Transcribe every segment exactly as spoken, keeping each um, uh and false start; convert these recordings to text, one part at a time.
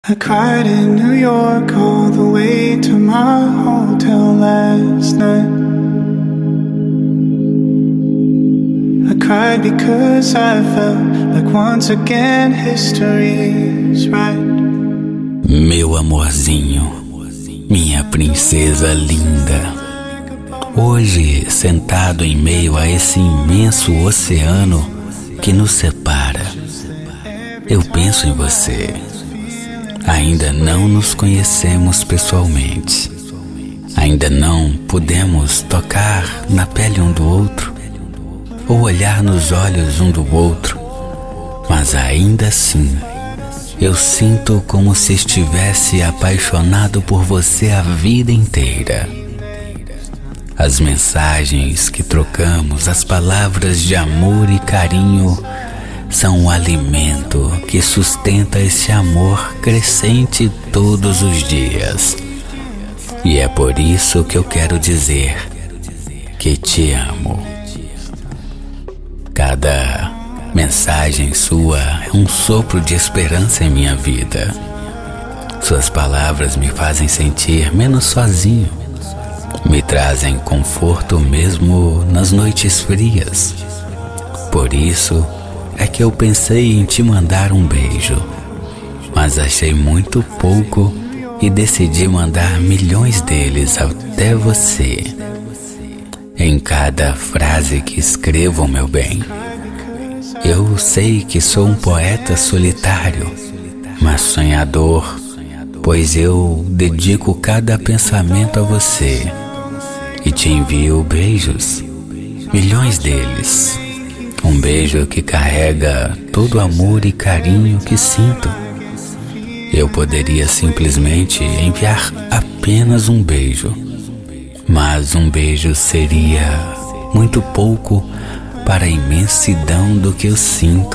I cried in New York all the way to my hotel last night. I cried because I felt like once again history's right. Meu amorzinho, minha princesa linda, hoje sentado em meio a esse imenso oceano que nos separa, eu penso em você. Ainda não nos conhecemos pessoalmente, ainda não pudemos tocar na pele um do outro ou olhar nos olhos um do outro, mas ainda assim eu sinto como se estivesse apaixonado por você a vida inteira. As mensagens que trocamos, as palavras de amor e carinho são o alimento que sustenta esse amor crescente todos os dias. E é por isso que eu quero dizer que te amo. Cada mensagem sua é um sopro de esperança em minha vida. Suas palavras me fazem sentir menos sozinho, me trazem conforto mesmo nas noites frias. Por isso é que eu pensei em te mandar um beijo, mas achei muito pouco e decidi mandar milhões deles até você. Em cada frase que escrevo, meu bem, eu sei que sou um poeta solitário, mas sonhador, pois eu dedico cada pensamento a você e te envio beijos, milhões deles. Um beijo que carrega todo o amor e carinho que sinto. Eu poderia simplesmente enviar apenas um beijo, mas um beijo seria muito pouco para a imensidão do que eu sinto.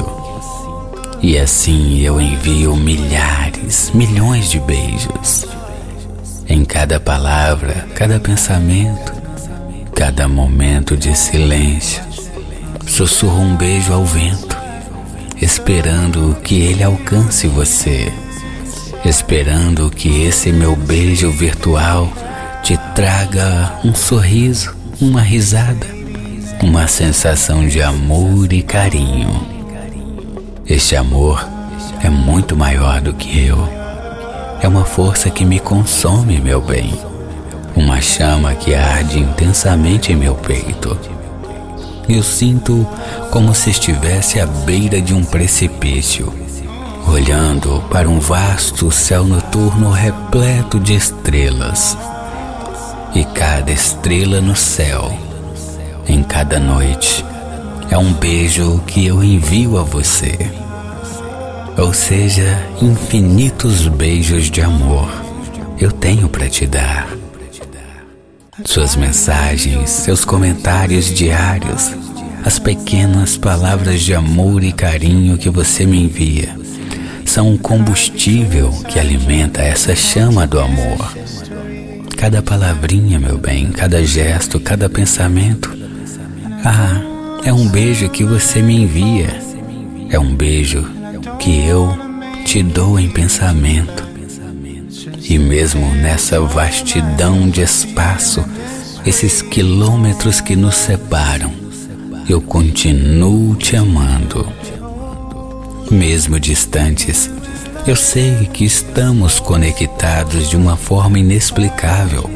E assim eu envio milhares, milhões de beijos. Em cada palavra, cada pensamento, cada momento de silêncio, sussurro um beijo ao vento, esperando que ele alcance você, esperando que esse meu beijo virtual te traga um sorriso, uma risada, uma sensação de amor e carinho. Este amor é muito maior do que eu. É uma força que me consome, meu bem, uma chama que arde intensamente em meu peito. Eu sinto como se estivesse à beira de um precipício, olhando para um vasto céu noturno repleto de estrelas. E cada estrela no céu, em cada noite, é um beijo que eu envio a você. Ou seja, infinitos beijos de amor eu tenho para te dar. Suas mensagens, seus comentários diários, as pequenas palavras de amor e carinho que você me envia, são um combustível que alimenta essa chama do amor. Cada palavrinha, meu bem, cada gesto, cada pensamento, ah, é um beijo que você me envia. É um beijo que eu te dou em pensamento. E mesmo nessa vastidão de espaço, esses quilômetros que nos separam, eu continuo te amando. Mesmo distantes, eu sei que estamos conectados de uma forma inexplicável,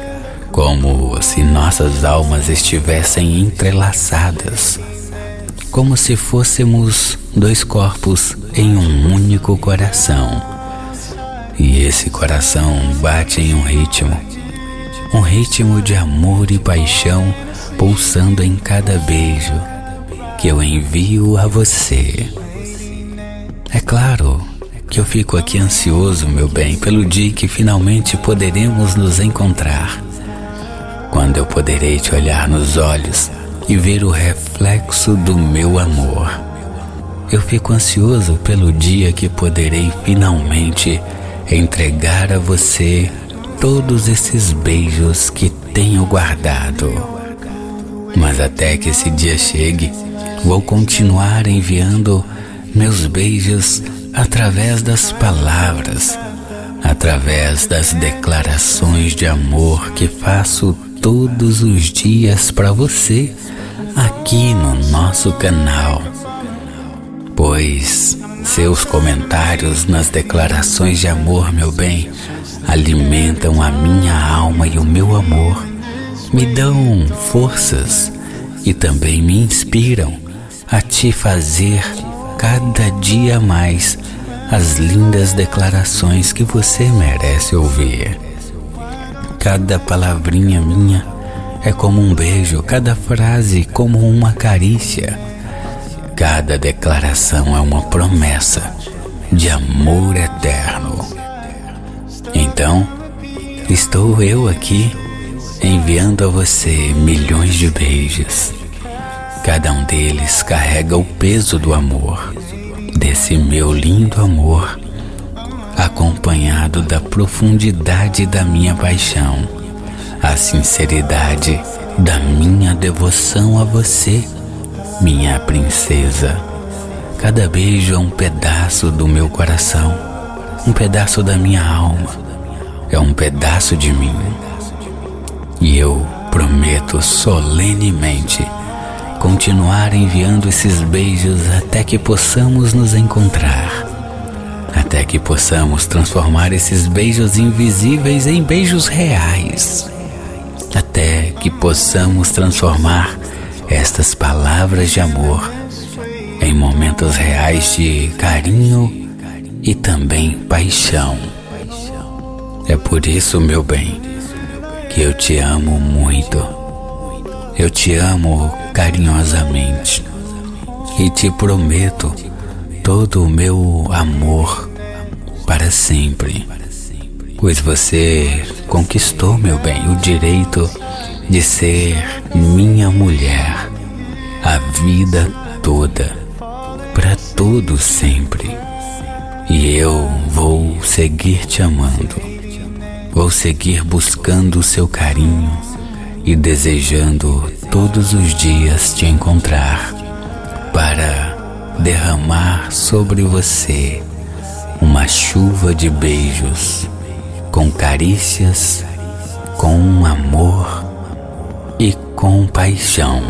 como se nossas almas estivessem entrelaçadas, como se fôssemos dois corpos em um único coração. E esse coração bate em um ritmo, um ritmo de amor e paixão pulsando em cada beijo que eu envio a você. É claro que eu fico aqui ansioso, meu bem, pelo dia que finalmente poderemos nos encontrar, quando eu poderei te olhar nos olhos e ver o reflexo do meu amor. Eu fico ansioso pelo dia que poderei finalmente entregar a você todos esses beijos que tenho guardado. Mas até que esse dia chegue, vou continuar enviando meus beijos através das palavras, através das declarações de amor que faço todos os dias para você aqui no nosso canal. Pois seus comentários nas declarações de amor, meu bem, alimentam a minha alma e o meu amor, me dão forças e também me inspiram a te fazer cada dia mais as lindas declarações que você merece ouvir. Cada palavrinha minha é como um beijo, cada frase como uma carícia. Cada declaração é uma promessa de amor eterno. Então, estou eu aqui enviando a você milhões de beijos. Cada um deles carrega o peso do amor, desse meu lindo amor, acompanhado da profundidade da minha paixão, a sinceridade da minha devoção a você, minha princesa. Cada beijo é um pedaço do meu coração, um pedaço da minha alma, é um pedaço de mim. E eu prometo solenemente continuar enviando esses beijos até que possamos nos encontrar, até que possamos transformar esses beijos invisíveis em beijos reais, até que possamos transformar estas palavras de amor em momentos reais de carinho e também paixão. É por isso, meu bem, que eu te amo muito. Eu te amo carinhosamente e te prometo todo o meu amor para sempre, pois você conquistou, meu bem, o direito de ser minha mulher a vida toda, para todo sempre. E eu vou seguir te amando, vou seguir buscando o seu carinho e desejando todos os dias te encontrar para derramar sobre você uma chuva de beijos, com carícias, com amor e com paixão,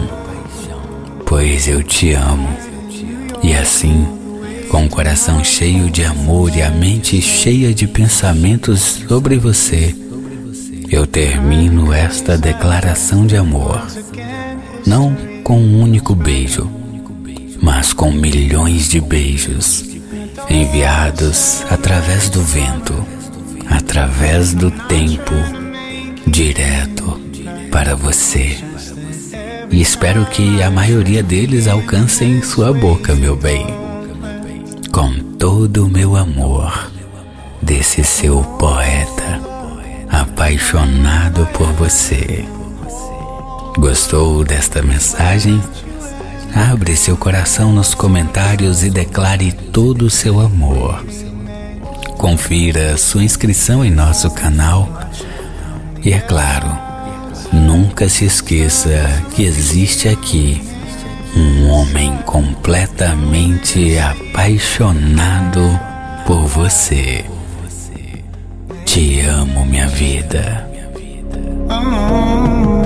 pois eu te amo. E assim, com o coração cheio de amor e a mente cheia de pensamentos sobre você, eu termino esta declaração de amor, não com um único beijo, mas com milhões de beijos enviados através do vento, através do tempo, direto para você. E espero que a maioria deles alcancem sua boca, meu bem, com todo o meu amor, desse seu poeta apaixonado por você. Gostou desta mensagem? Abre seu coração nos comentários e declare todo o seu amor. Confira sua inscrição em nosso canal e, é claro, nunca se esqueça que existe aqui um homem completamente apaixonado por você. Te amo, minha vida. Oh.